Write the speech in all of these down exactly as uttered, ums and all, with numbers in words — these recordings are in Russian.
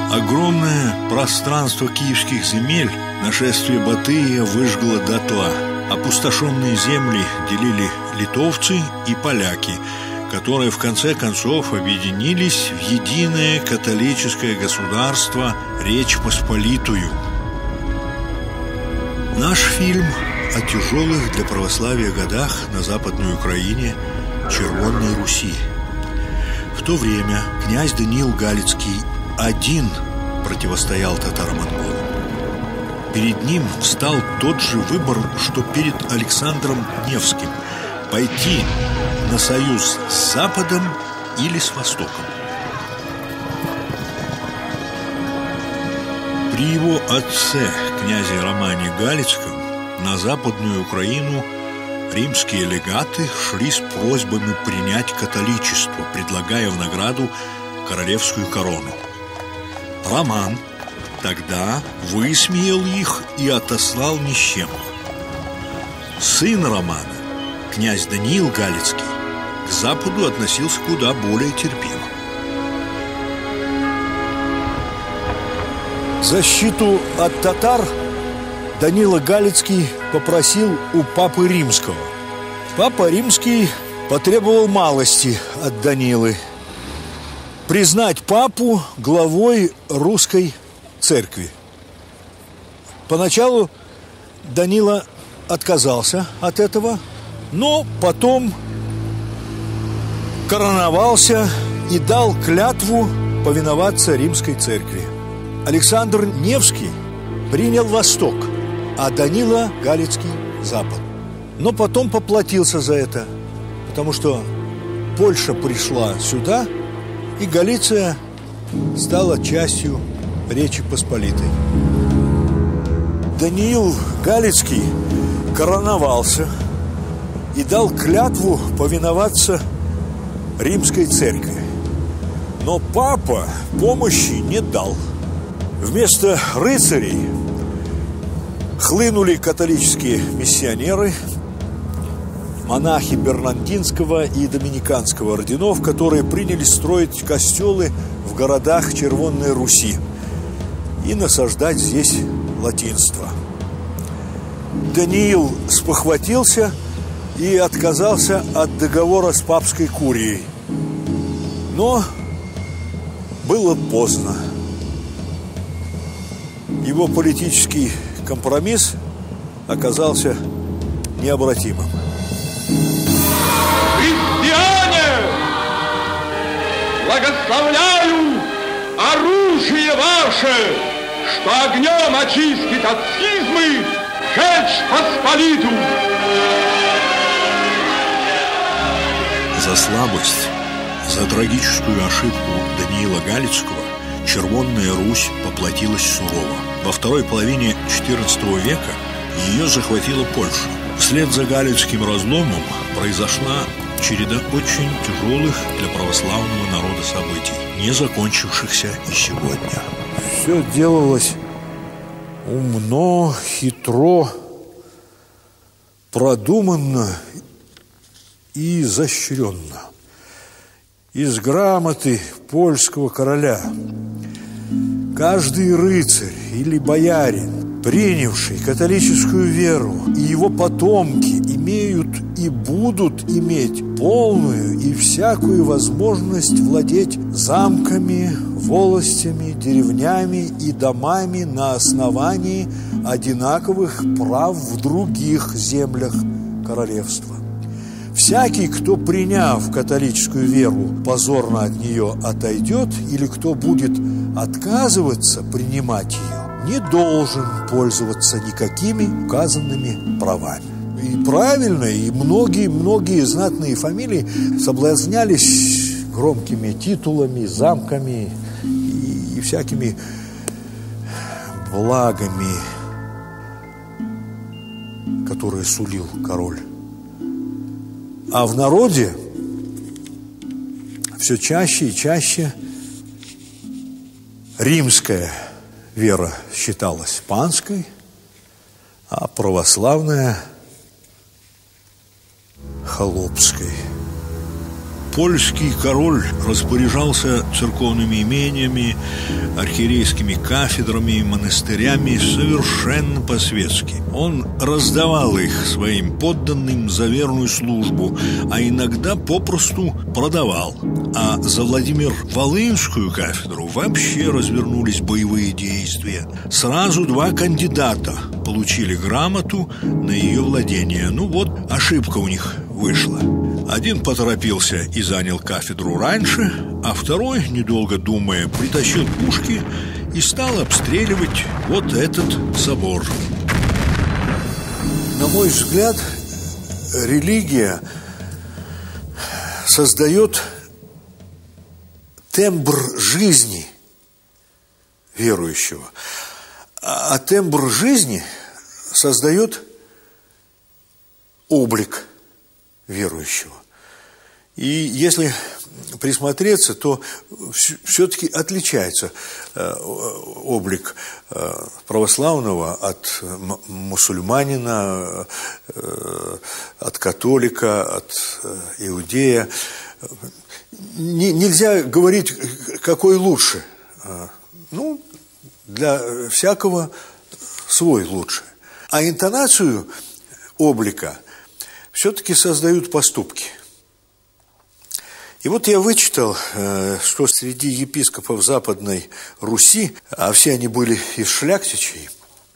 Огромное пространство киевских земель нашествие Батыя выжгло дотла. Опустошенные земли делили литовцы и поляки, которые в конце концов объединились в единое католическое государство Речь Посполитую. Наш фильм о тяжелых для православия годах на Западной Украине Червонной Руси. В то время князь Даниил Галицкий один противостоял татаро-монголам. Перед ним встал тот же выбор, что перед Александром Невским – пойти на союз с Западом или с Востоком. При его отце, князе Романе Галицком, на Западную Украину римские легаты шли с просьбами принять католичество, предлагая в награду королевскую корону. Роман тогда высмеял их и отослал ни с чем. Сын Романа, князь Даниил Галицкий, к Западу относился куда более терпимо. Защиту от татар Данила Галицкий попросил у Папы Римского. Папа Римский потребовал малости от Данилы: признать папу главой русской церкви. Поначалу Данила отказался от этого, но потом короновался и дал клятву повиноваться римской церкви. Александр Невский принял Восток, а Данила Галицкий – Запад. Но потом поплатился за это, потому что Польша пришла сюда, и Галиция стала частью Речи Посполитой. Даниил Галицкий короновался и дал клятву повиноваться римской церкви. Но папа помощи не дал. Вместо рыцарей хлынули католические миссионеры, монахи Бернандинского и Доминиканского орденов, которые принялись строить костелы в городах Червонной Руси и насаждать здесь латинство. Даниил спохватился и отказался от договора с папской курией. Но было поздно. Его политический компромисс оказался необратимым. Христиане! Благословляю оружие ваше, что огнем очистит от схизмы Речь Посполиту! За слабость, за трагическую ошибку Даниила Галицкого Червонная Русь поплатилась сурово. Во второй половине четырнадцатого века ее захватила Польша. Вслед за Галицким разломом произошла череда очень тяжелых для православного народа событий, не закончившихся и сегодня. Все делалось умно, хитро, продуманно и изощренно. Из грамоты польского короля каждый рыцарь или боярин, принявший католическую веру, и его потомки имеют и будут иметь полную и всякую возможность владеть замками, волостями, деревнями и домами на основании одинаковых прав в других землях королевства. Всякий, кто, приняв католическую веру, позорно от нее отойдет, или кто будет отказываться принимать ее, не должен пользоваться никакими указанными правами. И правильно, и многие-многие знатные фамилии соблазнялись громкими титулами, замками и, и всякими благами, которые сулил король. А в народе все чаще и чаще римская вера считалась панской, а православная – холопской, польский король распоряжался церковными имениями, архиерейскими кафедрами и монастырями совершенно по-светски. Он раздавал их своим подданным за верную службу, а иногда попросту продавал. А за Владимир-Волынскую кафедру вообще развернулись боевые действия. Сразу два кандидата получили грамоту на ее владение. Ну вот, ошибка у них вышла. Один поторопился и занял кафедру раньше, а второй, недолго думая, притащил пушки и стал обстреливать вот этот собор. На мой взгляд, религия создает тембр жизни верующего, а тембр жизни создает облик верующего. И если присмотреться, то все-таки отличается облик православного от мусульманина, от католика, от иудея. Нельзя говорить, какой лучше. Ну, для всякого свой лучше. А интонацию облика все-таки создают поступки. И вот я вычитал, что среди епископов Западной Руси, а все они были из шляхтичей,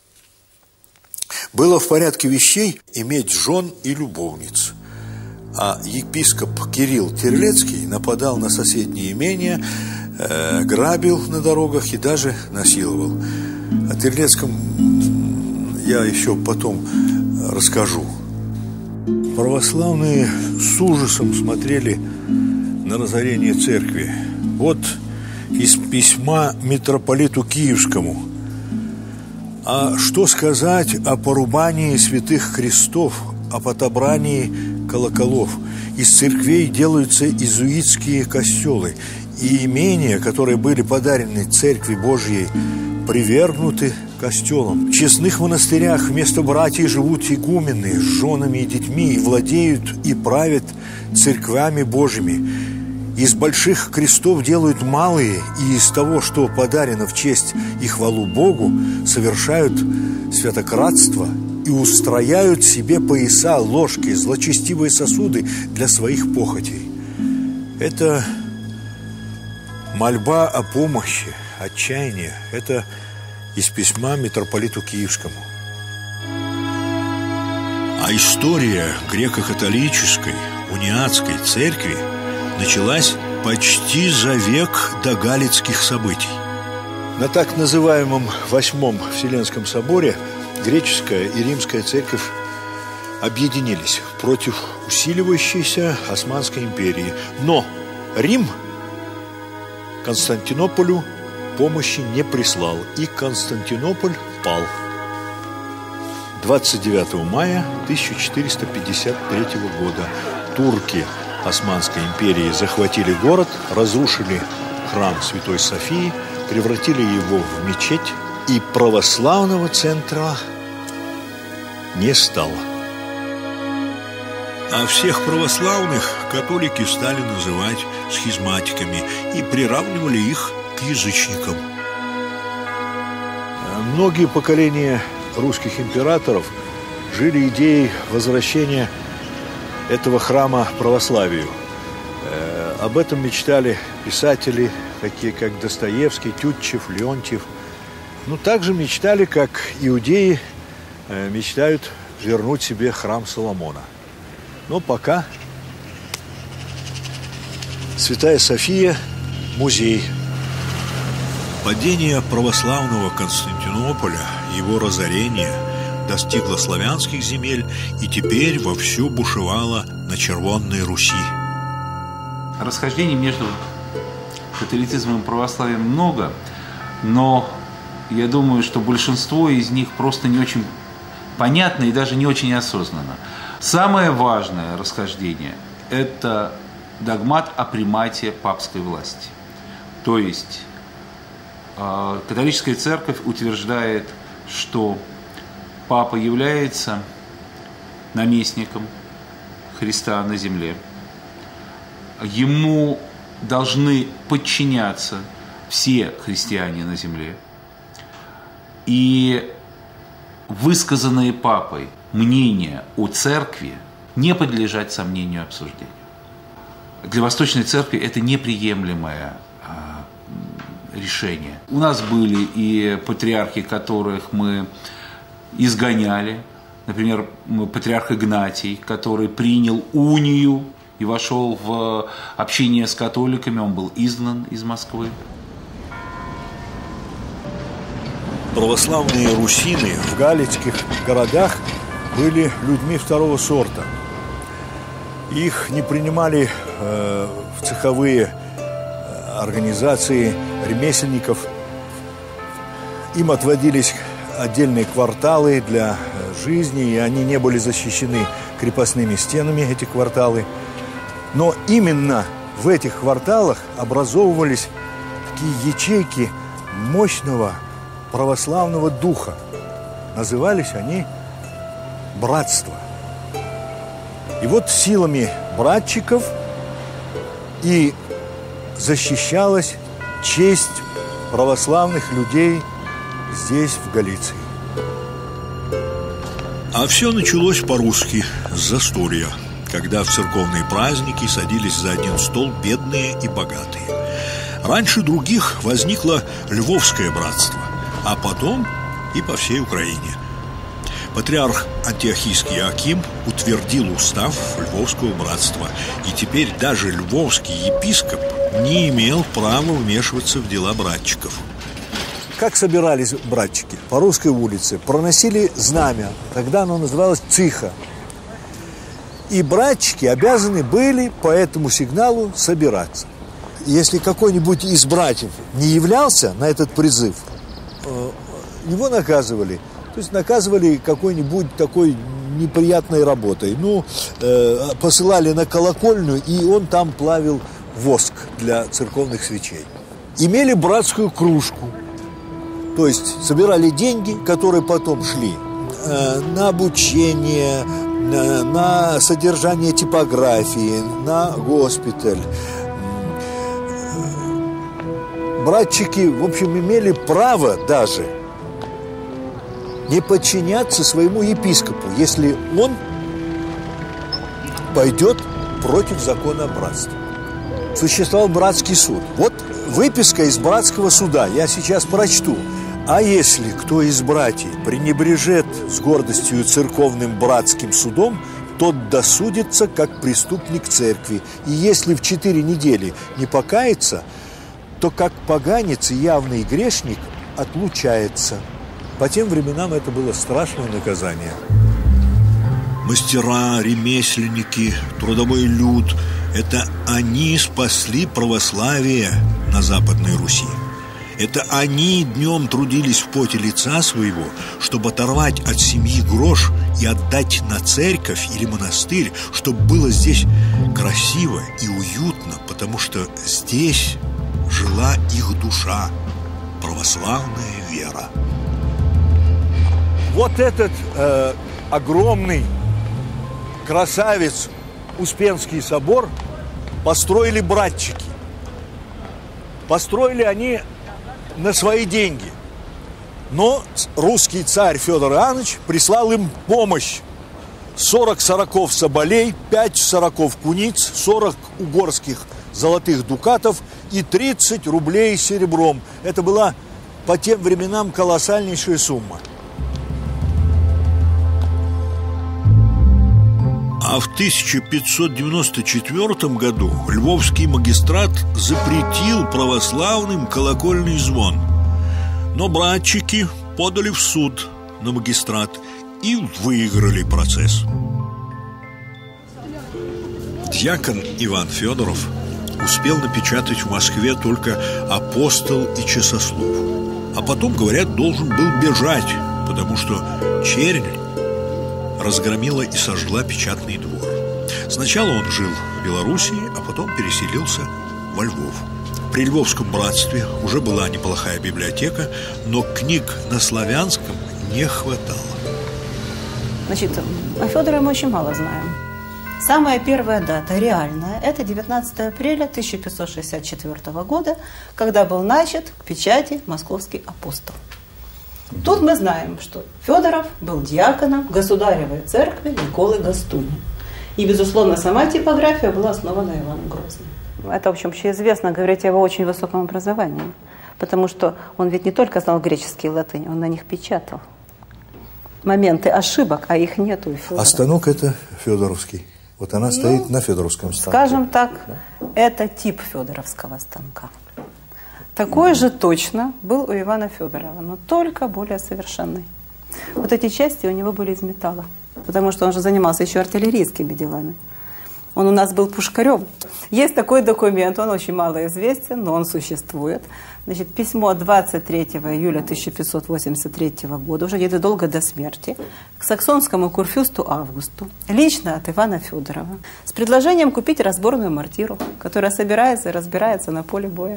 было в порядке вещей иметь жен и любовниц. А епископ Кирилл Терлецкий нападал на соседние имения, грабил на дорогах и даже насиловал. О Терлецком я еще потом расскажу. Православные с ужасом смотрели на разорение церкви. Вот из письма митрополиту Киевскому. А что сказать о порубании святых крестов, об отобрании колоколов? Из церквей делаются иезуитские костелы, и имения, которые были подарены Церкви Божьей, привергнуты костелом. В честных монастырях вместо братьев живут игумены с женами и детьми, и владеют и правят церквями Божьими. Из больших крестов делают малые, и из того, что подарено в честь и хвалу Богу, совершают святократство и устрояют себе пояса, ложки, злочестивые сосуды для своих похотей. Это мольба о помощи, отчаяние. Это из письма митрополиту Киевскому. А история греко-католической униатской церкви началась почти за век до Галицких событий. На так называемом Восьмом Вселенском соборе греческая и римская церковь объединились против усиливающейся Османской империи. Но Рим Константинополю помощи не прислал, и Константинополь пал. двадцать девятого мая тысяча четыреста пятьдесят третьего года турки Османской империи захватили город, разрушили храм Святой Софии, превратили его в мечеть, и православного центра не стало. А всех православных католики стали называть схизматиками и приравнивали их к язычникам. Многие поколения русских императоров жили идеей возвращения этого храма православию. Э, об этом мечтали писатели, такие как Достоевский, Тютчев, Леонтьев. Ну, также мечтали, как иудеи э, мечтают вернуть себе храм Соломона. Но пока Святая София – музей. Падение православного Константинополя, его разорение достигло славянских земель и теперь вовсю бушевало на Червонной Руси. Расхождений между католицизмом и православием много, но я думаю, что большинство из них просто не очень понятно и даже не очень осознанно. Самое важное расхождение – это догмат о примате папской власти. То есть э, католическая церковь утверждает, что папа является наместником Христа на земле. ему должны подчиняться все христиане на земле. И высказанные папой мнения о церкви не подлежат сомнению и обсуждению. Для Восточной Церкви это неприемлемое а, решение. У нас были и патриархи, которых мы изгоняли. Например, патриарх Игнатий, который принял унию и вошел в общение с католиками, он был изгнан из Москвы. Православные русины в галицких городах были людьми второго сорта. Их не принимали э, в цеховые организации ремесленников. Им отводились отдельные кварталы для жизни, и они не были защищены крепостными стенами, эти кварталы. Но именно в этих кварталах образовывались такие ячейки мощного православного духа. Назывались они братства. И вот силами братчиков и защищалась честь православных людей здесь, в Галиции. А все началось по-русски с застолья, когда в церковные праздники садились за один стол бедные и богатые. Раньше других возникло Львовское братство, а потом и по всей Украине. Патриарх Антиохийский Иоаким утвердил устав Львовского братства, и теперь даже львовский епископ не имел права вмешиваться в дела братчиков. Как собирались братчики? По Русской улице проносили знамя, тогда оно называлось циха. И братчики обязаны были по этому сигналу собираться. Если какой-нибудь из братьев не являлся на этот призыв, его наказывали. То есть наказывали какой-нибудь такой неприятной работой. Ну, э, посылали на колокольню, и он там плавил воск для церковных свечей. Имели братскую кружку. То есть собирали деньги, которые потом шли э, на обучение, э, на содержание типографии, на госпиталь. Братчики, в общем, имели право даже не подчиняться своему епископу, если он пойдет против закона о братстве. Существовал братский суд. Вот выписка из братского суда, я сейчас прочту. А если кто из братьев пренебрежет с гордостью церковным братским судом, тот досудится как преступник церкви. И если в четыре недели не покается, то как поганец и явный грешник отлучается. По тем временам это было страшное наказание. Мастера, ремесленники, трудовой люд – это они спасли православие на Западной Руси. Это они днем трудились в поте лица своего, чтобы оторвать от семьи грош и отдать на церковь или монастырь, чтобы было здесь красиво и уютно, потому что здесь жила их душа, православная вера. Вот этот э, огромный красавец Успенский собор построили братчики. Построили они на свои деньги. Но русский царь Федор Иоаннович прислал им помощь. сорок сороков соболей, пять сороков куниц, сорок угорских золотых дукатов и тридцать рублей серебром. Это была по тем временам колоссальнейшая сумма. А в тысяча пятьсот девяносто четвёртом году Львовский магистрат запретил православным колокольный звон. Но братчики подали в суд на магистрат и выиграли процесс. Дьякон Иван Федоров успел напечатать в Москве только «Апостол и часослов». А потом, говорят, должен был бежать, потому что чернь разгромила и сожгла печатный двор. Сначала он жил в Белоруссии, а потом переселился во Львов. При Львовском братстве уже была неплохая библиотека, но книг на славянском не хватало. Значит, о Федоре мы очень мало знаем. Самая первая дата, реальная, это девятнадцатое апреля тысяча пятьсот шестьдесят четвёртого года, когда был начат к печати Московский апостол. Тут мы знаем, что Федоров был диаконом Государевой церкви Николы Гостуни. И, безусловно, сама типография была основана Иваном Грозным. Это, в общем, общеизвестно говорить о его очень высоком образовании, потому что он ведь не только знал греческий и латынь, он на них печатал. Моменты ошибок, а их нету у Федорова. А станок это федоровский. Вот она стоит ну, на федоровском станке. Скажем так, да. Это тип федоровского станка. Такой да. же точно был у Ивана Федорова, но только более совершенный. Вот эти части у него были из металла, потому что он же занимался еще артиллерийскими делами. Он у нас был пушкарем. Есть такой документ, он очень мало известен, но он существует. Значит, письмо двадцать третьего июля тысяча пятьсот восемьдесят третьего года, уже незадолго до смерти, к саксонскому курфюрсту Августу, лично от Ивана Федорова, с предложением купить разборную мортиру, которая собирается и разбирается на поле боя.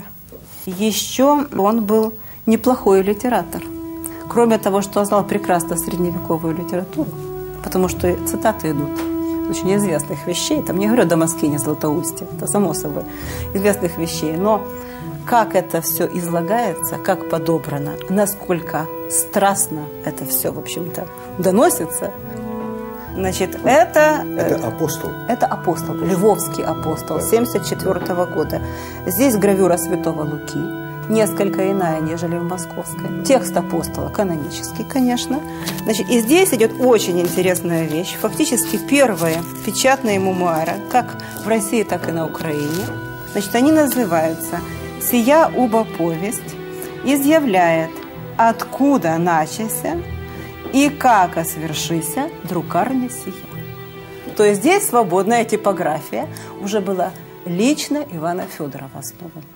Еще он был неплохой литератор. Кроме того, что он знал прекрасно средневековую литературу, потому что цитаты идут очень известных вещей, там не говорю о Дамаскине, Златоусте, это само собой, известных вещей, но как это все излагается, как подобрано, насколько страстно это все, в общем-то, доносится. Значит, это... Это апостол? Это апостол, Львовский апостол, семьдесят четвёртого года. Здесь гравюра святого Луки, несколько иная, нежели в московской. Текст апостола канонический, конечно. Значит, и здесь идет очень интересная вещь. Фактически первые печатные мемуары, как в России, так и на Украине. Значит, они называются «Сия уба повесть изъявляет, откуда начася и как освершися друкарня сия». То есть здесь свободная типография уже была лично Ивана Федорова основана.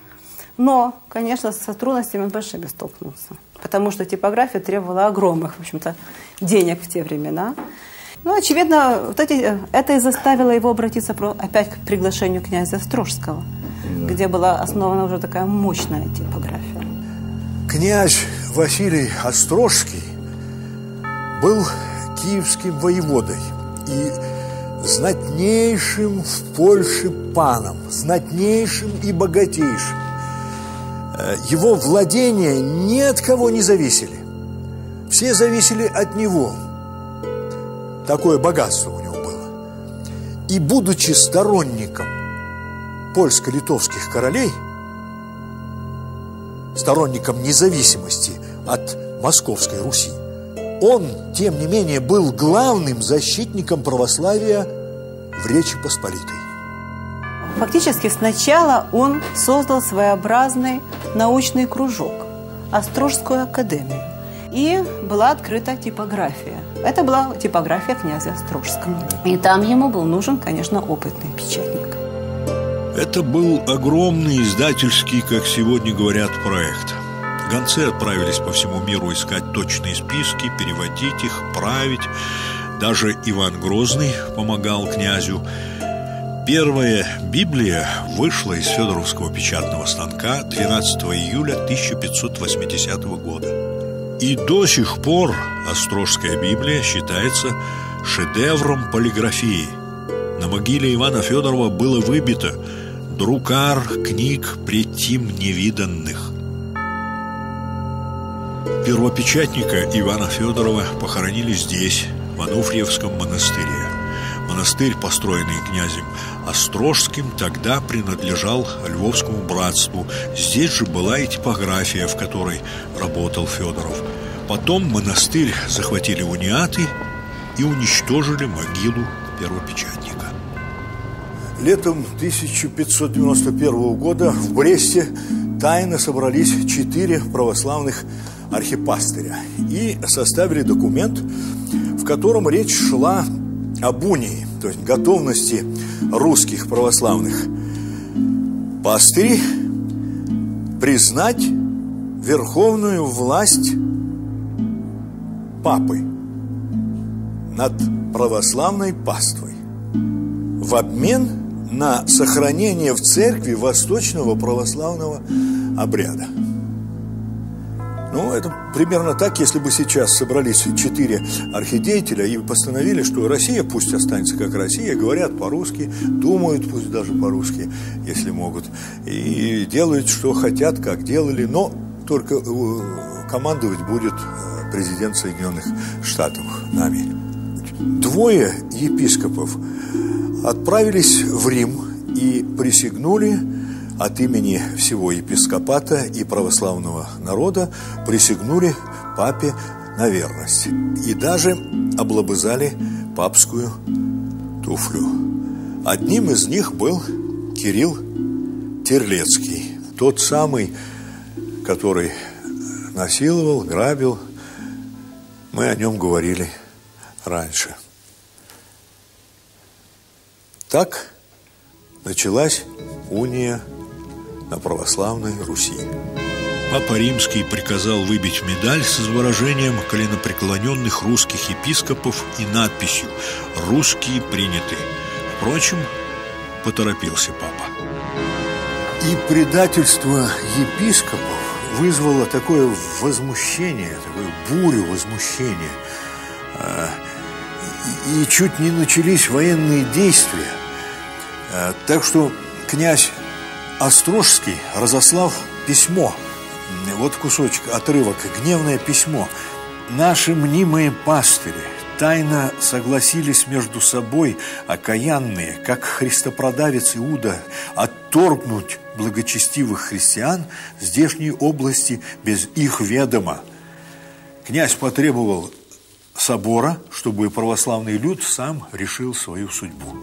Но, конечно, с трудностями большими столкнулся, потому что типография требовала огромных, в общем-то, денег в те времена. Ну, очевидно, вот эти, это и заставило его обратиться опять к приглашению князя Острожского, да. где была основана уже такая мощная типография. Князь Василий Острожский был киевским воеводой и знатнейшим в Польше паном, знатнейшим и богатейшим. Его владения ни от кого не зависели. Все зависели от него. Такое богатство у него было. И будучи сторонником польско-литовских королей, сторонником независимости от Московской Руси, он, тем не менее, был главным защитником православия в Речи Посполитой. Фактически сначала он создал своеобразный научный кружок, Острожскую академию, и была открыта типография. Это была типография князя Острожского. И там ему был нужен, конечно, опытный печатник. Это был огромный издательский, как сегодня говорят, проект. Гонцы отправились по всему миру искать точные списки, переводить их, править. Даже Иван Грозный помогал князю. Первая Библия вышла из Федоровского печатного станка двенадцатого июля тысяча пятьсот восьмидесятого года. И до сих пор Острожская Библия считается шедевром полиграфии. На могиле Ивана Федорова было выбито «Друкар книг предтим невиданных». Первопечатника Ивана Федорова похоронили здесь, в Ануфриевском монастыре. Монастырь, построенный князем Острожским, тогда принадлежал Львовскому братству. Здесь же была и типография, в которой работал Федоров. Потом монастырь захватили униаты и уничтожили могилу первопечатника. Летом тысяча пятьсот девяносто первого года в Бресте тайно собрались четыре православных архипастыря и составили документ, в котором речь шла об унии, то есть готовности русских православных пастырей признать верховную власть папы над православной паствой в обмен на сохранение в церкви восточного православного обряда. Ну, это примерно так, если бы сейчас собрались четыре архидеятеля и постановили, что Россия пусть останется как Россия, говорят по-русски, думают пусть даже по-русски, если могут, и делают, что хотят, как делали, но только командовать будет президент Соединенных Штатов нами. Двое епископов отправились в Рим и присягнули от имени всего епископата и православного народа, присягнули папе на верность. И даже облобызали папскую туфлю. Одним из них был Кирилл Терлецкий. Тот самый, который насиловал, грабил. Мы о нем говорили раньше. Так началась уния на православной Руси. Папа Римский приказал выбить медаль с изображением коленопреклоненных русских епископов и надписью «Русские приняты». Впрочем, поторопился папа. И предательство епископов вызвало такое возмущение, такую бурю возмущения. И чуть не начались военные действия. Так что князь Острожский, разослав письмо, вот кусочек, отрывок, гневное письмо. Наши мнимые пастыри тайно согласились между собой, окаянные, как христопродавец Иуда, отторгнуть благочестивых христиан в здешней области без их ведома. Князь потребовал собора, чтобы православный люд сам решил свою судьбу.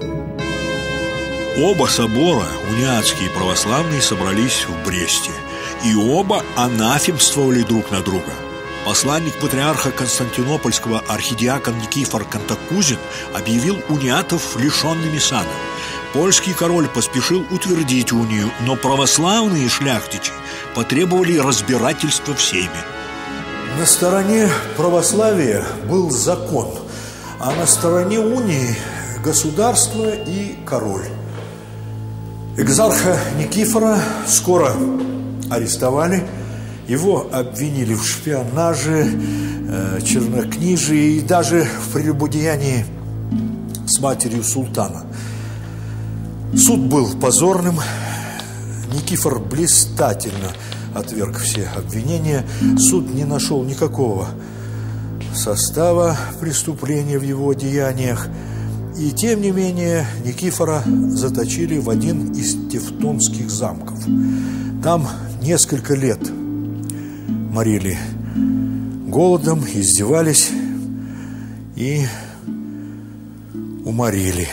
Оба собора, униатский и православный, собрались в Бресте. И оба анафемствовали друг на друга. Посланник патриарха Константинопольского архидиакон Никифор Кантакузин объявил униатов лишенными сана. Польский король поспешил утвердить унию, но православные шляхтичи потребовали разбирательства в сейме. На стороне православия был закон, а на стороне унии государство и король. Экзарха Никифора скоро арестовали, его обвинили в шпионаже, э, чернокнижии и даже в прелюбодеянии с матерью султана. Суд был позорным, Никифор блистательно отверг все обвинения, суд не нашел никакого состава преступления в его деяниях. И тем не менее Никифора заточили в один из тевтонских замков. Там несколько лет морили голодом, издевались и уморили.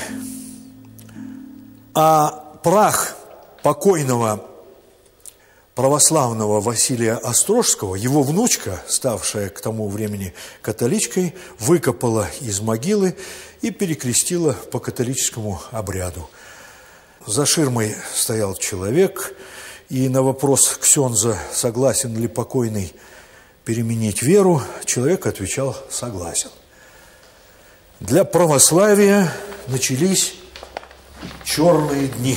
А прах покойного православного Василия Острожского, его внучка, ставшая к тому времени католичкой, выкопала из могилы и перекрестила по католическому обряду. За ширмой стоял человек, и на вопрос ксенза, согласен ли покойный переменить веру, человек отвечал: согласен. Для православия начались черные дни.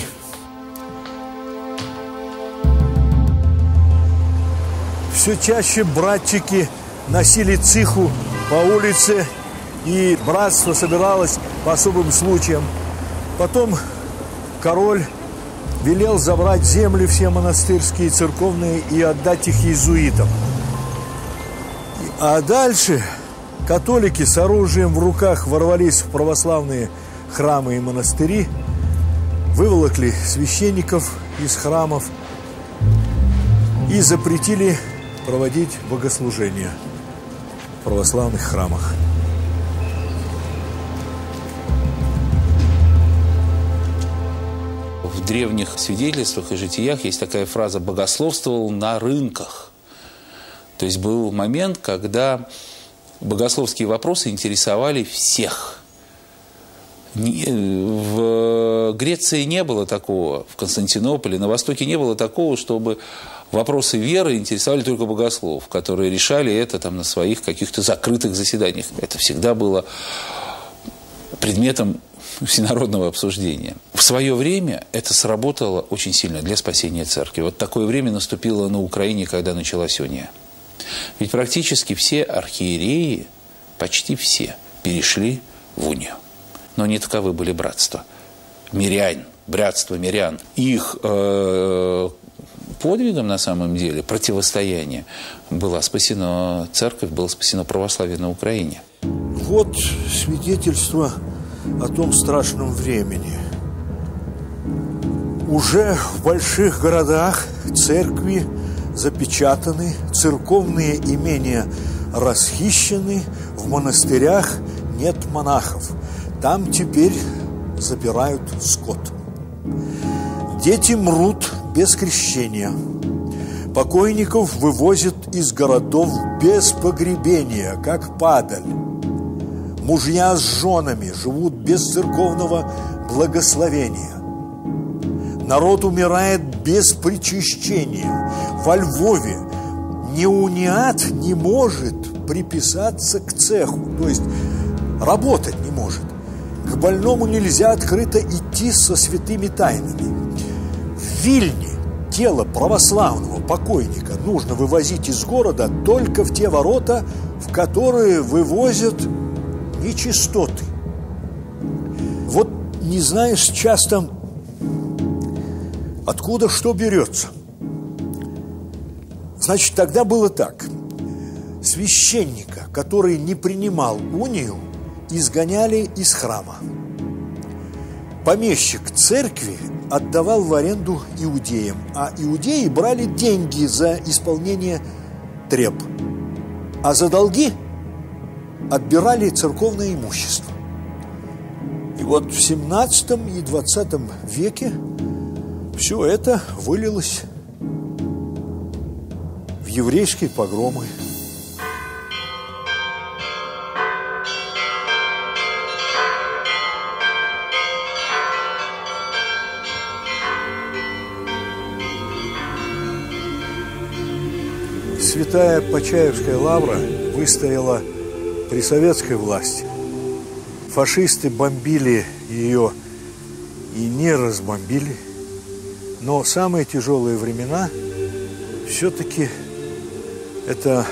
Все чаще братчики носили циху по улице, и братство собиралось по особым случаям. Потом король велел забрать земли все монастырские, церковные и отдать их иезуитам. А дальше католики с оружием в руках ворвались в православные храмы и монастыри, выволокли священников из храмов и запретили проводить богослужения в православных храмах. В древних свидетельствах и житиях есть такая фраза: «богословствовал на рынках». То есть был момент, когда богословские вопросы интересовали всех. В Греции не было такого, в Константинополе, на Востоке не было такого, чтобы вопросы веры интересовали только богослов, которые решали это там на своих каких-то закрытых заседаниях. Это всегда было предметом всенародного обсуждения. В свое время это сработало очень сильно для спасения церкви. Вот такое время наступило на Украине, когда началась уния. Ведь практически все архиереи, почти все, перешли в унию. Но не таковы были братства мирян, братство мирян. Их э, подвигом, на самом деле, противостояние, была спасена церковь, было спасено православие на Украине. Вот свидетельство о том страшном времени. Уже в больших городах церкви запечатаны, церковные имения расхищены, в монастырях нет монахов. Там теперь забирают скот. Дети мрут без крещения. Покойников вывозят из городов без погребения, как падаль. Мужья с женами живут без церковного благословения. Народ умирает без причащения. Во Львове неуниат не может приписаться к цеху, то есть работать не может. К больному нельзя открыто идти со святыми тайнами. В Вильне тело православного покойника нужно вывозить из города только в те ворота, в которые вывозят нечистоты. Вот не знаешь часто, откуда что берется. Значит, тогда было так. Священника, который не принимал унию, изгоняли из храма. Помещик церкви отдавал в аренду иудеям, а иудеи брали деньги за исполнение треб, а за долги отбирали церковное имущество. И вот в семнадцатом и двадцатом веке все это вылилось в еврейские погромы. Святая Почаевская лавра выстояла при советской власти. Фашисты бомбили ее и не разбомбили. Но самые тяжелые времена все-таки это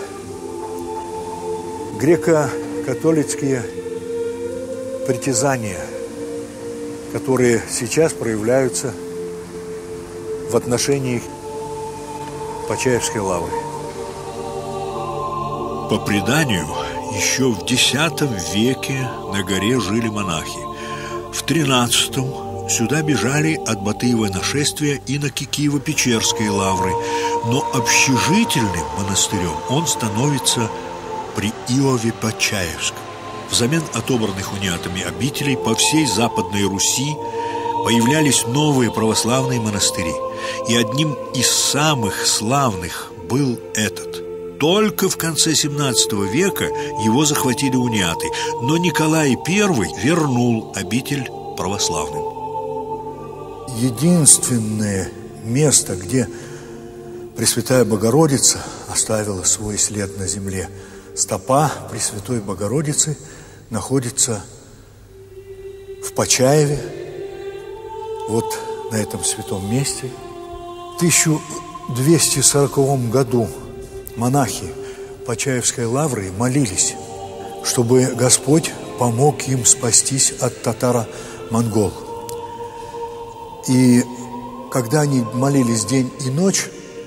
греко-католицкие притязания, которые сейчас проявляются в отношении Почаевской лавры. По преданию, еще в десятом веке на горе жили монахи. В тринадцатом сюда бежали от Батыева нашествия иноки Киево-Печерской лавры, но общежительным монастырем он становится при Иове Почаевском. Взамен отобранных униатами обителей по всей Западной Руси появлялись новые православные монастыри, и одним из самых славных был этот. Только в конце семнадцатого века его захватили униаты, но Николай Первый вернул обитель православным. Единственное место, где Пресвятая Богородица оставила свой след на земле, стопа Пресвятой Богородицы находится в Почаеве, вот на этом святом месте. В тысяча двести сороковом году монахи Почаевской лавры молились, чтобы Господь помог им спастись от татаро-монгол. И когда они молились день и ночь,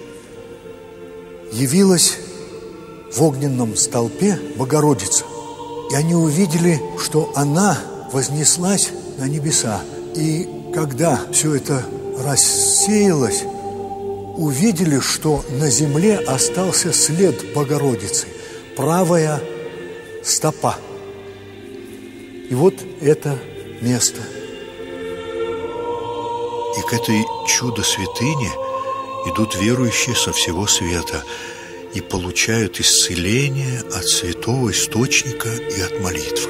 явилась в огненном столпе Богородица. И они увидели, что она вознеслась на небеса. И когда все это рассеялось, увидели, что на земле остался след Богородицы, правая стопа. И вот это место. И к этой чудо-святыне идут верующие со всего света и получают исцеление от святого источника и от молитвы.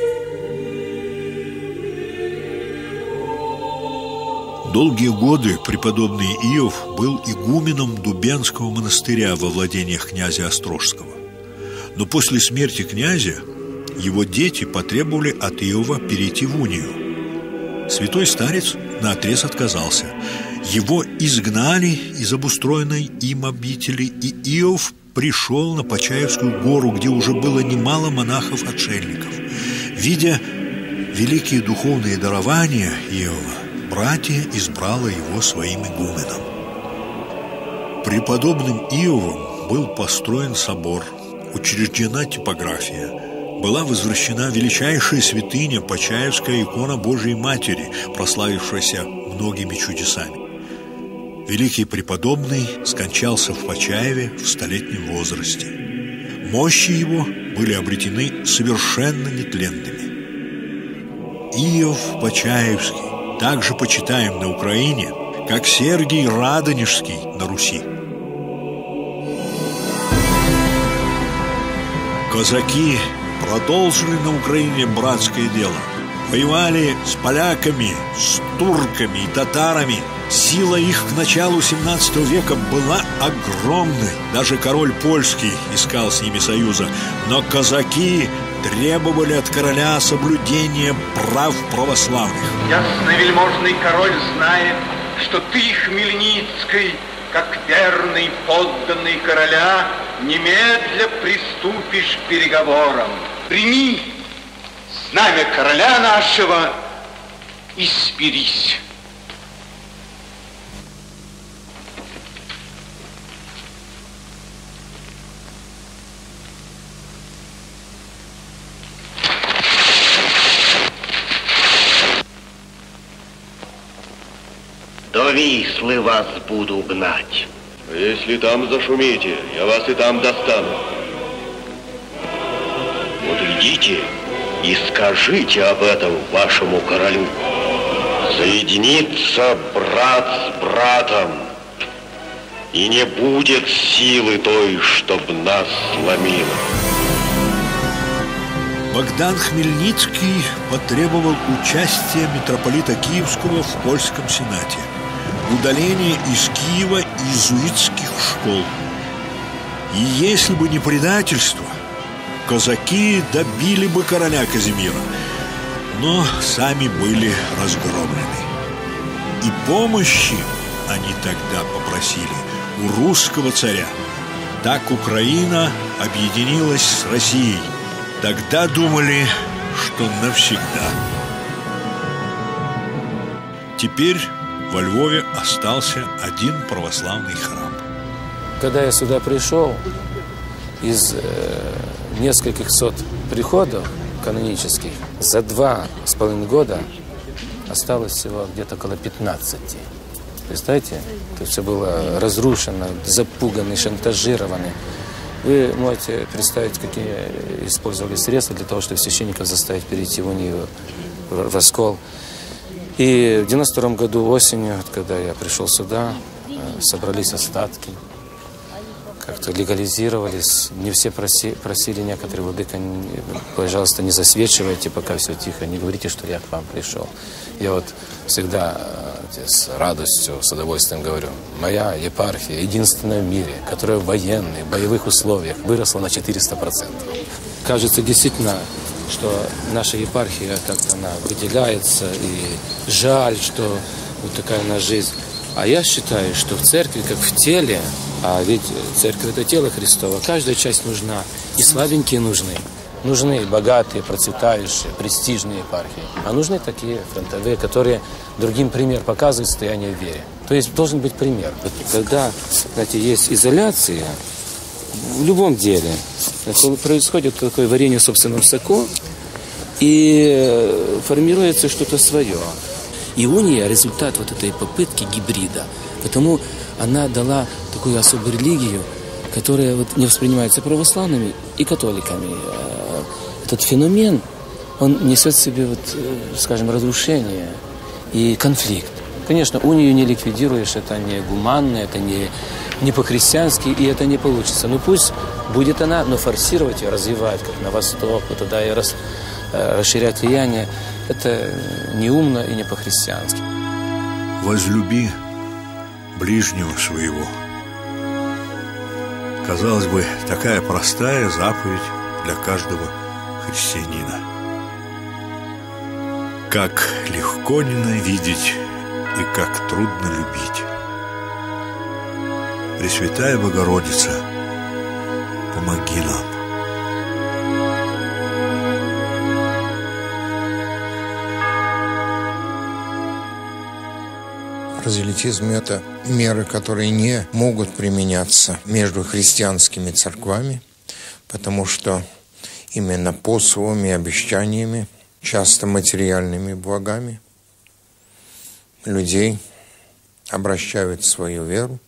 Долгие годы преподобный Иов был игуменом Дубенского монастыря во владениях князя Острожского. Но после смерти князя его дети потребовали от Иова перейти в унию. Святой старец наотрез отказался. Его изгнали из обустроенной им обители, и Иов пришел на Почаевскую гору, где уже было немало монахов-отшельников. Видя великие духовные дарования Иова, братья избрало его своим игуменом. Преподобным Иовом был построен собор, учреждена типография, была возвращена величайшая святыня Почаевская икона Божией Матери, прославившаяся многими чудесами. Великий преподобный скончался в Почаеве в столетнем возрасте. Мощи его были обретены совершенно нетленными. Иов Почаевский также почитаем на Украине, как Сергий Радонежский на Руси. Казаки продолжили на Украине братское дело. Воевали с поляками, с турками и татарами. Сила их к началу семнадцатого века была огромной. Даже король польский искал с ними союза. Но казаки требовали от короля соблюдения прав православных. Ясновельможный король знает, что ты, Хмельницкий, как верный подданный короля, немедля приступишь к переговорам. Прими знамя короля нашего и смирись. До Вислы вас буду гнать. Если там зашумите, я вас и там достану. Вот идите и скажите об этом вашему королю. Соединится брат с братом, и не будет силы той, чтоб нас сломила. Богдан Хмельницкий потребовал участия митрополита Киевского в польском сенате, удаление из Киева иезуитских школ. И если бы не предательство, казаки добили бы короля Казимира, но сами были разгромлены. И помощи они тогда попросили у русского царя. Так Украина объединилась с Россией. Тогда думали, что навсегда. Теперь во Львове остался один православный храм. Когда я сюда пришел, из э, нескольких сот приходов канонических, за два с половиной года осталось всего где-то около пятнадцати. Представляете? Это все было разрушено, запуганы, шантажированы. Вы можете представить, какие использовали средства для того, чтобы священников заставить перейти в унию, в раскол. И в девяносто втором году осенью, когда я пришел сюда, собрались остатки, как-то легализировались. Не все проси, просили, некоторые: владыка, пожалуйста, не засвечивайте, пока все тихо, не говорите, что я к вам пришел. Я вот всегда с радостью, с удовольствием говорю: моя епархия единственная в мире, которая в военных, боевых условиях выросла на четыреста процентов. Кажется, действительно, что наша епархия как-то она выделяется, и жаль, что вот такая у нас жизнь. А я считаю, что в церкви, как в теле, а ведь церковь – это тело Христово, каждая часть нужна, и слабенькие нужны. Нужны богатые, процветающие, престижные епархии, а нужны такие фронтовые, которые другим пример показывают состояние в вере. То есть должен быть пример. Когда, знаете, есть изоляция, в любом деле происходит такое варенье в собственном соку, и формируется что-то свое. И уния – результат вот этой попытки гибрида. Потому она дала такую особую религию, которая вот не воспринимается православными и католиками. Этот феномен, он несет в себе, вот, скажем, разрушение и конфликт. Конечно, унию не ликвидируешь, это не гуманно, это не, не по-христиански, и это не получится. Ну пусть будет она, но форсировать ее, развивать, как на восток, вот туда и рас, расширять влияние, это неумно и не по-христиански. Возлюби ближнего своего. Казалось бы, такая простая заповедь для каждого христианина. Как легко ненавидеть и как трудно любить. Пресвятая Богородица, могилам. Прозелитизм – это меры, которые не могут применяться между христианскими церквами, потому что именно посулами, обещаниями, часто материальными благами людей обращают свою веру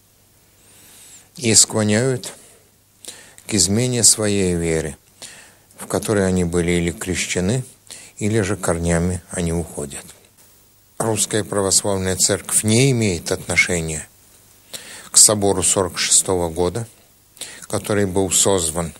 и склоняют к измене своей веры, в которой они были или крещены, или же корнями они уходят. Русская православная церковь не имеет отношения к собору сорок шестого года, который был созван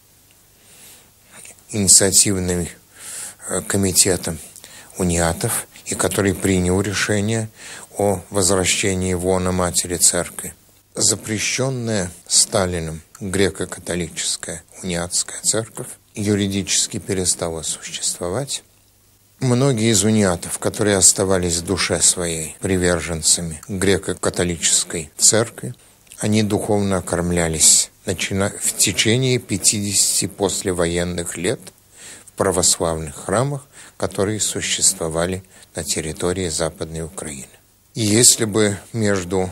инициативным комитетом униатов и который принял решение о возвращении вона Матери Церкви. Запрещенная Сталиным греко-католическая униатская церковь юридически перестала существовать. Многие из униатов, которые оставались в душе своей приверженцами греко-католической церкви, они духовно окормлялись начиная в течение пятидесяти послевоенных лет в православных храмах, которые существовали на территории Западной Украины. И если бы между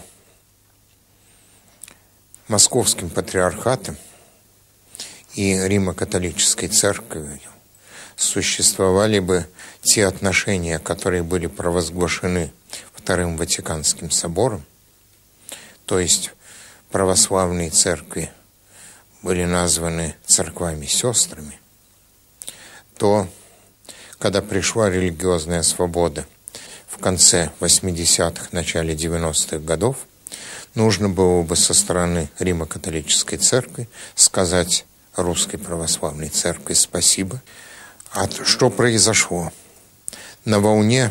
Московским патриархатом и Римо-католической церковью существовали бы те отношения, которые были провозглашены Вторым Ватиканским собором, то есть православные церкви были названы церквами-сестрами, то, когда пришла религиозная свобода в конце восьмидесятых, начале девяностых годов, нужно было бы со стороны Римо-католической церкви сказать Русской православной церкви спасибо. А что произошло? На волне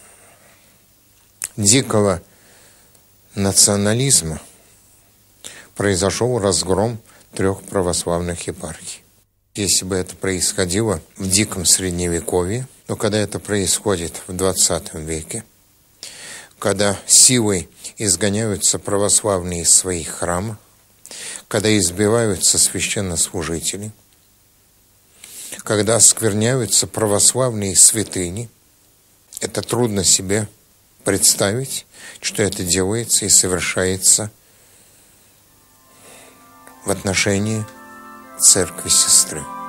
дикого национализма произошел разгром трех православных епархий. Если бы это происходило в диком средневековье, но когда это происходит в двадцатом веке, когда силой изгоняются православные из своих храмов, когда избиваются священнослужители, когда оскверняются православные святыни, это трудно себе представить, что это делается и совершается в отношении церкви-сестры.